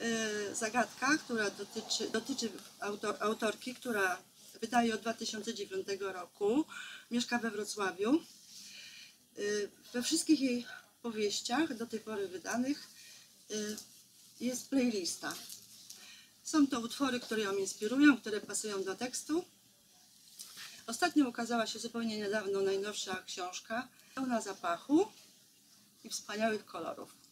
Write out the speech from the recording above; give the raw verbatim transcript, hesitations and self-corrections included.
zagadka, która dotyczy, dotyczy autor, autorki, która wydaje od dwa tysiące dziewiątego roku, mieszka we Wrocławiu. We wszystkich jej powieściach do tej pory wydanych jest playlista. Są to utwory, które ją inspirują, które pasują do tekstu. Ostatnio ukazała się zupełnie niedawno najnowsza książka, pełna zapachu i wspaniałych kolorów.